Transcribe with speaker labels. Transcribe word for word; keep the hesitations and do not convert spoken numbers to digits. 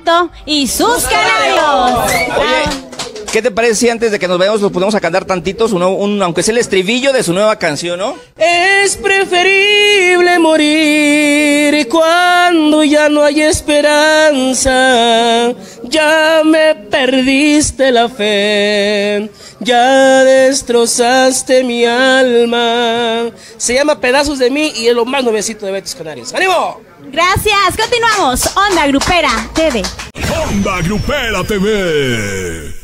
Speaker 1: Benito y sus canarios.
Speaker 2: Oye, ¿qué te parece si antes de que nos vayamos nos ponemos a cantar tantitos, un, un, aunque sea el estribillo de su nueva canción, ¿no?
Speaker 3: Es preferible morir cuando ya no hay esperanza. Ya me perdiste la fe, ya destrozaste mi alma. Se llama Pedazos de mí y es lo más nuevecito de Betis Canarios. ¡Ánimo!
Speaker 1: Gracias, continuamos. Onda Grupera T V.
Speaker 4: Onda Grupera T V.